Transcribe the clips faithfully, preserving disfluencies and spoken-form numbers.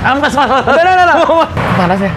Amas, mas, mas. Udah, udah, udah. Panas ya?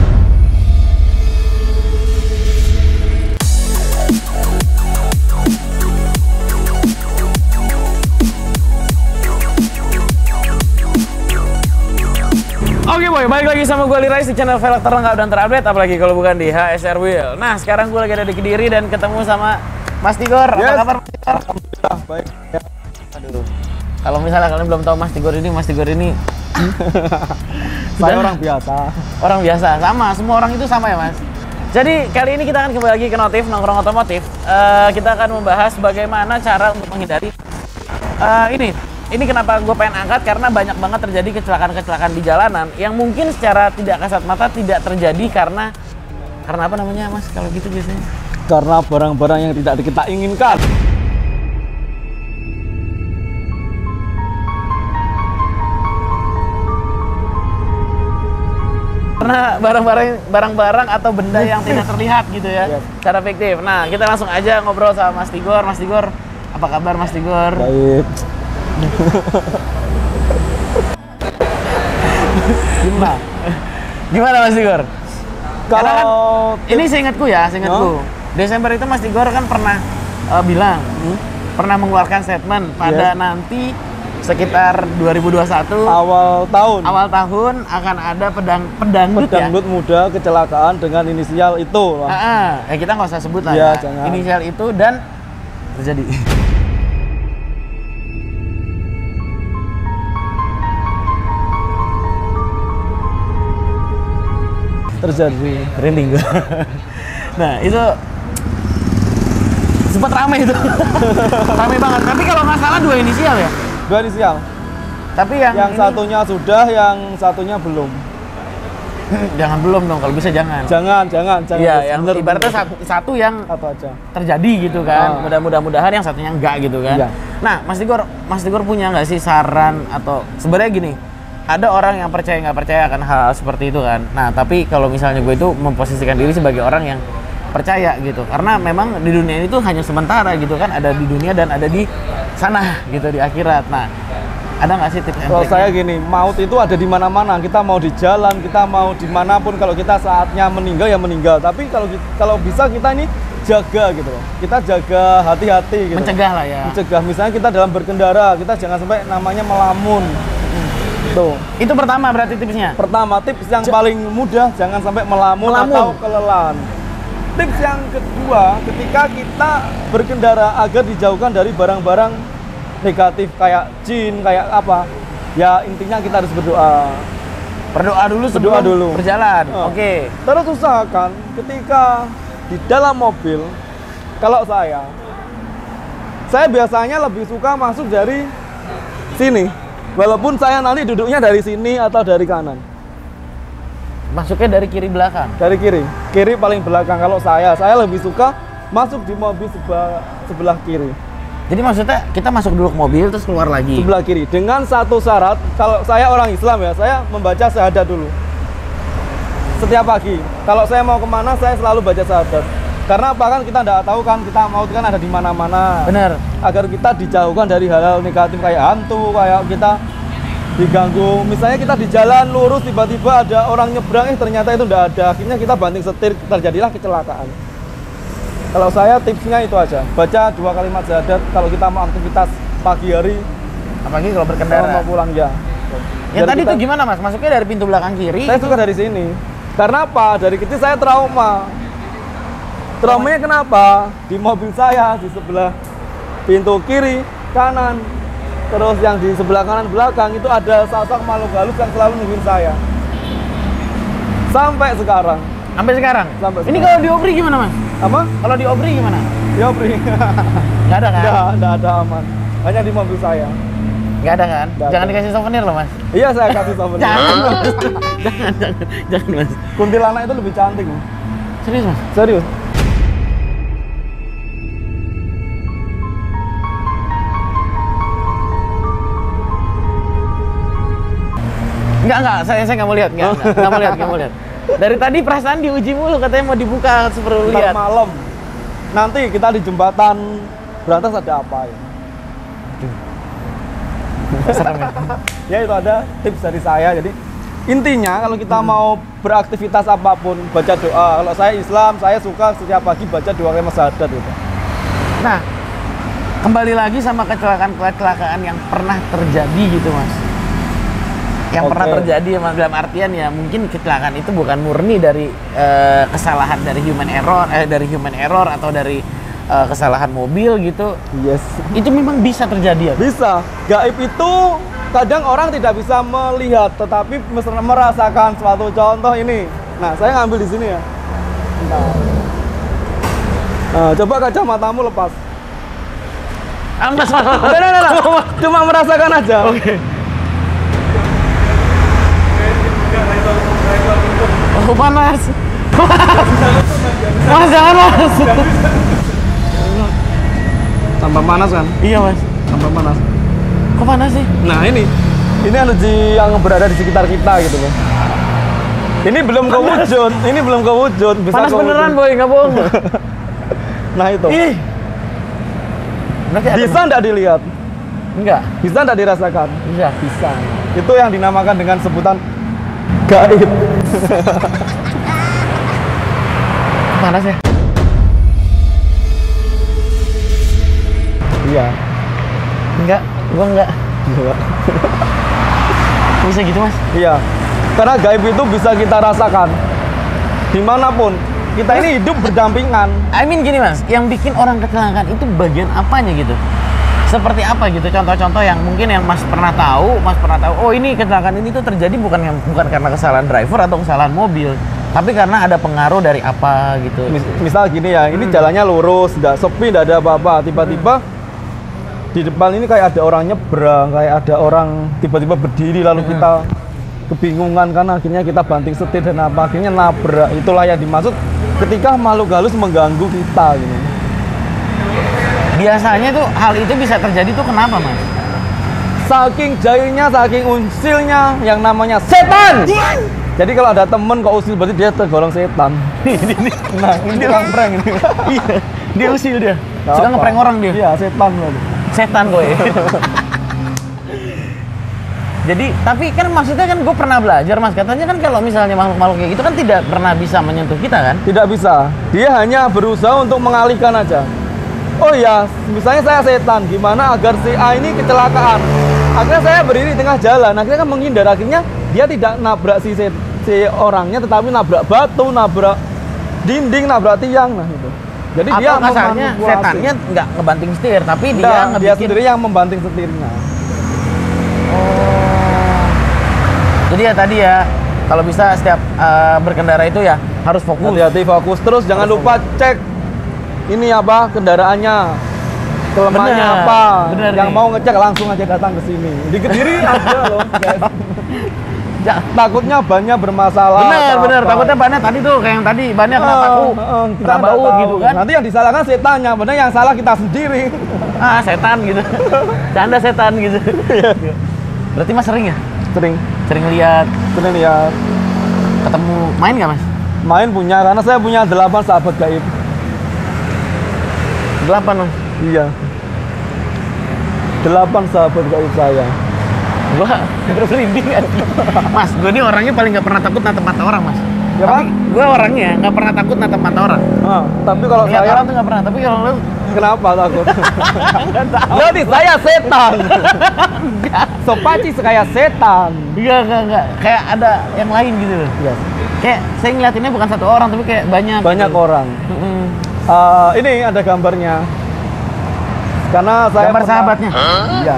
Oke boy, balik lagi sama gue Lirais di channel velg terlengkap dan terupdate, apalagi kalau bukan di H S R Wheel. Nah, sekarang gue lagi ada di Kediri dan ketemu sama Mas Tigor. Apa Yes. kabar Mas Tigor? Alhamdulillah, baik. Ya. Aduh, kalau misalnya kalian belum tahu Mas Tigor ini, Mas Tigor ini Saya orang biasa. orang biasa, sama, semua orang itu sama ya Mas. Jadi kali ini kita akan kembali lagi ke Notif, Nongkrong Otomotif. Eh, kita akan membahas bagaimana cara untuk menghindari eh, ini. Ini kenapa gue pengen angkat, karena banyak banget terjadi kecelakaan-kecelakaan di jalanan yang mungkin secara tidak kasat mata tidak terjadi karena karena apa namanya Mas kalau gitu biasanya? Karena barang-barang yang tidak kita inginkan. Karena barang-barang barang-barang atau benda yang tidak terlihat gitu ya, Yes. secara fiktif. Nah, kita langsung aja ngobrol sama Mas Tigor. Mas Tigor, apa kabar Mas Tigor? Baik. Gimana? Gimana Mas Tigor? Karena kan Kalau ini seingatku ya, seingatku. Desember itu Mas Tigor kan pernah eh, bilang, Hmm? pernah mengeluarkan statement pada Yes. nanti sekitar dua ribu dua puluh satu awal tahun, awal tahun akan ada pedang pedangdut, pedangdut muda kecelakaan dengan inisial itu. ya. Ah, ah. Eh, kita nggak usah sebut lah Iya, ya. jangan. Inisial itu dan terjadi. Terjadi. Merinding gue. Nah, itu sempat rame itu. Rame banget. Tapi kalau nggak salah dua inisial ya. Dua inisial. Tapi yang Yang ini- satunya sudah, yang satunya belum. jangan belum dong, kalau bisa jangan. Jangan, jangan, jangan. Iya, yang Bener, ibaratnya bener. satu, satu yang Satu aja. terjadi gitu kan. Ah. Mudah-mudahan yang satunya enggak gitu kan. Iya. Nah, Mas Tigor, Mas Tigor punya nggak sih saran atau sebenarnya gini, ada orang yang percaya nggak percaya akan hal seperti itu kan. Nah, tapi kalau misalnya gue itu memposisikan diri sebagai orang yang percaya gitu, karena memang di dunia ini tuh hanya sementara gitu kan, ada di dunia dan ada di sana gitu, di akhirat. Nah, ada nggak sih tips and Kalau triknya? saya gini, maut itu ada di mana-mana. Kita mau di jalan, kita mau dimanapun. Kalau kita saatnya meninggal ya meninggal. Tapi kalau ki- kalau bisa kita ini jaga gitu loh. Kita jaga hati-hati gitu. Mencegah lah ya. Mencegah. Misalnya kita dalam berkendara, kita jangan sampai namanya melamun. Tuh. Itu pertama berarti tipsnya. Pertama, tips yang paling mudah, jangan sampai melamun, Melamun. atau kelelahan. Tips yang kedua, ketika kita berkendara agar dijauhkan dari barang-barang negatif kayak jin, kayak apa. Ya intinya kita harus berdoa. Berdoa dulu sebelum Berdoa dulu. berjalan. Oh. Oke. Terus usahakan ketika di dalam mobil, kalau saya, saya biasanya lebih suka masuk dari sini. Walaupun saya nanti duduknya dari sini atau dari kanan. Masuknya dari kiri belakang. Dari kiri. Kiri paling belakang kalau saya. Saya lebih suka masuk di mobil sebelah, sebelah kiri. Jadi maksudnya kita masuk dulu ke mobil terus keluar lagi. Sebelah kiri. Dengan satu syarat, kalau saya orang Islam ya, saya membaca syahadat dulu. Setiap pagi. Kalau saya mau kemana, saya selalu baca syahadat. Karena apa kan kita tidak tahu kan, kita maut kan ada di mana-mana. Bener. Agar kita dijauhkan dari hal-hal negatif kayak hantu, kayak kita diganggu. Misalnya kita di jalan lurus, tiba-tiba ada orang nyebrang, eh ternyata itu tidak ada. Akhirnya kita banting setir, terjadilah kecelakaan. Kalau saya tipsnya itu aja, baca dua kalimat syahadat kalau kita mau aktivitas pagi hari, Apalagi kalau kalau berkendara. mau pulang ya. Yang Biar tadi kita- tuh gimana Mas? Masuknya dari pintu belakang kiri. Saya suka dari sini. Karena apa? Dari kecil saya trauma. Traumanya kenapa? Di mobil saya di sebelah pintu kiri, kanan, terus yang di sebelah kanan belakang itu ada sosok makhluk halus yang selalu nungguin saya. Sampai sekarang. Sampai sekarang. Sampai Ini sekarang. kalau diobri gimana Mas? Apa? Kalau diobri gimana? Ya, Bri. Nggak ada kan? Nggak, nggak ada aman. Hanya di mobil saya. Nggak ada kan? Nggak Jangan ada. dikasih souvenir loh Mas. Iya, saya kasih souvenir. Jangan Mas. jangan, jangan, jangan Mas. Kuntilanak itu lebih cantik. Serius Mas? Serius. Enggak, enggak. Saya saya nggak mau lihat. Nggak, nggak, nggak mau lihat, nggak mau lihat. Dari tadi perasaan diuji mulu, katanya mau dibuka seperti Ntar lihat. malam. Nanti kita di jembatan Berantas ada apa ya? Serem ya. Ya itu ada tips dari saya. Jadi Intinya kalau kita mau beraktivitas apapun, baca doa. Kalau saya Islam, saya suka setiap pagi baca doa kalimat syahadat gitu. Nah, kembali lagi sama kecelakaan-kecelakaan yang pernah terjadi gitu mas. Yang Oke. pernah terjadi mas, dalam artian ya mungkin kecelakaan itu bukan murni dari eh, kesalahan dari human error, eh, dari human error atau dari eh, kesalahan mobil gitu. Yes. Itu memang bisa terjadi ya? Bisa. Gaib itu kadang orang tidak bisa melihat, tetapi merasakan suatu contoh ini. Nah, saya ngambil di sini ya. Nah, nah coba kacamatamu lepas. Ah, mas, mas, mas. Nah, nah, nah, nah. Cuma merasakan aja. Oke. Oh, panas. Mas, jangan mas. Tambah panas kan? Iya mas. Tambah panas. Kok panas sih? Nah ini, ini energi yang berada di sekitar kita gitu loh. Ini belum kewujud, ini belum kewujud. Bisa Panas kewujud. beneran boy, nggak bohong. Nah itu. Ih. Berarti ada- Bisa nggak dilihat? Enggak. Bisa nggak dirasakan? Bisa. Bisa. Itu yang dinamakan dengan sebutan gaib. Panas ya? Iya. Enggak. Gua enggak. Iya. Bisa gitu mas? Iya. Karena gaib itu bisa kita rasakan dimanapun. Kita ini hidup berdampingan. I mean gini mas, yang bikin orang kecelakaan itu bagian apanya gitu? Seperti apa gitu? Contoh-contoh yang mungkin yang mas pernah tahu, mas pernah tahu. Oh ini kecelakaan ini tuh terjadi bukan yang bukan karena kesalahan driver atau kesalahan mobil, tapi karena ada pengaruh dari apa gitu. Mis- misal gini ya, ini Hmm. jalannya lurus, nggak sepi, nggak ada apa-apa. Tiba-tiba di depan ini kayak ada orang nyebrang, kayak ada orang tiba-tiba berdiri, lalu Hmm. kita kebingungan karena akhirnya kita banting setir dan apa, akhirnya nabrak. Itulah yang dimaksud ketika makhluk halus mengganggu kita gitu. Biasanya tuh hal itu bisa terjadi tuh kenapa mas? Saking jahilnya, saking unsilnya yang namanya setan. Jadi kalau ada temen kok usil berarti dia tergolong setan. Nah, ini tukang prank ini. Iya, dia usil dia. Nggak Suka apa. ngeprank orang dia. Iya, setan loh. Setan gue. Jadi, tapi kan maksudnya kan gue pernah belajar mas, katanya kan kalau misalnya makhluk-makhluk kayak gitu kan tidak pernah bisa menyentuh kita kan? Tidak bisa. Dia hanya berusaha untuk mengalihkan aja. Oh ya, misalnya saya setan, gimana agar si A ini kecelakaan? Akhirnya saya berdiri di tengah jalan, akhirnya kan menghindar. Akhirnya dia tidak nabrak si, se- si orangnya, tetapi nabrak batu, nabrak dinding, nabrak tiang, nah itu. Jadi Atau dia kasarnya memanipulasi. setannya nggak ngebanting setir, tapi dia Nggak, dia ngebikin. sendiri yang membanting setirnya. Oh. Jadi ya tadi ya, kalau bisa setiap eh, berkendara itu ya harus fokus. Hati-hati, fokus terus, jangan Harus lupa cek ini apa kendaraannya, kelemahannya Bener, apa. bener Yang nih. mau ngecek langsung aja datang ke sini. Di Kediri ada loh, guys. Ja- Takutnya bannya bermasalah. bener atau bener apa. takutnya bannya tadi tuh kayak yang tadi bannya kena Eh, paku, eh, kita kena nggak baut tahu. gitu kan? Nanti yang disalahkan setannya, benar yang salah kita sendiri. Ah setan gitu, canda setan gitu. Berarti mas sering ya? Sering, Sering lihat, sering ya. ketemu, main nggak mas? Main punya, karena saya punya delapan sahabat gaib. Delapan mas. Iya. Delapan sahabat gaib saya. Gua bermerinding kan. Mas, gua ini orangnya paling nggak pernah takut natap mata orang mas. Ya, Tapi Pak? gua orangnya nggak pernah takut natap mata orang. Ah, tapi kalau Lihat saya, orang tuh nggak pernah, tapi kalau lu kenapa takut? nggak tahu. Jadi saya setan. Sopaci kayak setan. Enggak, enggak, enggak. Kayak ada yang lain gitu loh. Iya. Kayak saya ngeliatinnya bukan satu orang, tapi kayak banyak. Banyak gitu. orang. Mm-mm. Eh, ini ada gambarnya. Karena saya Gambar pernah- sahabatnya. Iya.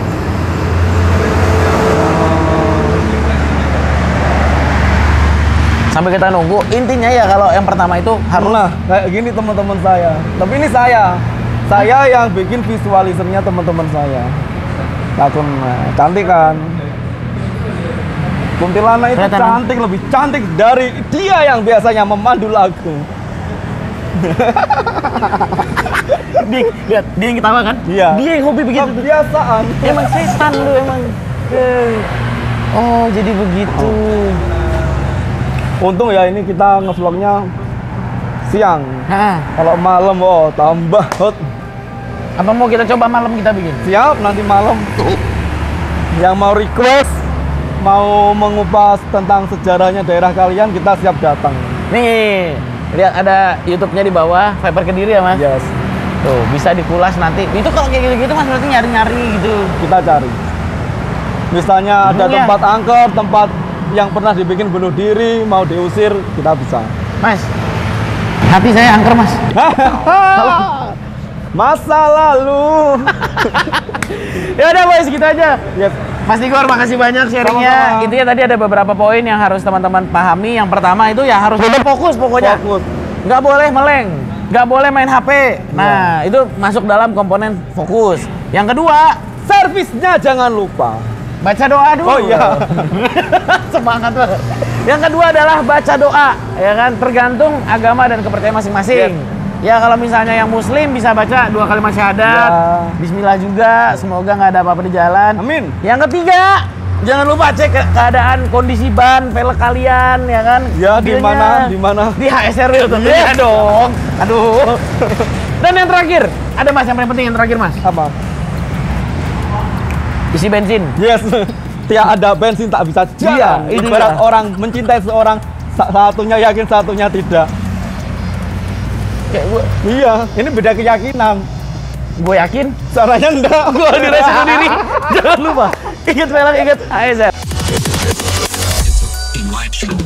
Sampai kita nunggu. Intinya ya kalau yang pertama itu harus Nah, kayak gini teman-teman saya. Tapi ini saya. Saya yang bikin visualisernya teman-teman saya. Akun nah, cantik kan? Kuntilanak itu Kelihatan, cantik, lebih cantik dari dia yang biasanya memandu lagu. dia, lihat, dia yang ketawa kan? Iya. Dia yang hobi begitu. tuh. Kebiasaan. Emang setan lu emang. Eh. Oh, jadi begitu. Untung ya ini kita ngevlognya siang. Hah. Kalau malam, oh tambah hot. Apa mau kita coba malam kita bikin? Siap, nanti malam. Yang mau request mau mengupas tentang sejarahnya daerah kalian, kita siap datang. Nih, lihat ada YouTube-nya di bawah, Viper Kediri ya Mas? Yes. Tuh, bisa dikulas nanti. Itu kalau kayak gitu-gitu Mas berarti nyari-nyari gitu. Kita cari. Misalnya ada Iya. tempat angker, tempat yang pernah dibikin bunuh diri, mau diusir, kita bisa. Mas, hati saya angker Mas. Masa lalu. Ya udah boys, gitu aja. Yes. Mas Tigor, makasih banyak sharingnya. Sama-sama. Intinya tadi ada beberapa poin yang harus teman-teman pahami. Yang pertama itu ya harus benar fokus pokoknya. Fokus. Nggak boleh meleng, nggak boleh main H P. Nah, itu masuk dalam komponen fokus. Yang kedua, Servisnya jangan lupa. baca doa dulu. Oh iya. Semangat banget. Yang kedua adalah baca doa, ya kan? Tergantung agama dan kepercayaan masing-masing. Ya kalau misalnya yang muslim bisa baca dua kalimat syahadat, Ya. bismillah juga, semoga nggak ada apa-apa di jalan. Amin. Yang ketiga, jangan lupa cek ke- keadaan kondisi ban, velg kalian, ya kan? Ya, di Mobilnya. mana, di mana. Di H S R W tentunya Iya. dong. Aduh. Dan yang terakhir, ada Mas yang paling penting yang terakhir Mas. Apa? Isi bensin. Yes. Tiada ada bensin tak bisa jalan. Iya, itu Ibarat dia. orang mencintai seorang, sa- satunya yakin, satunya tidak. Kayak gue, Iya, ini beda keyakinan. gue yakin. Caranya enggak. Gue di resiko diri. Jangan lupa. Ingat velg, ingat H S R. In live show.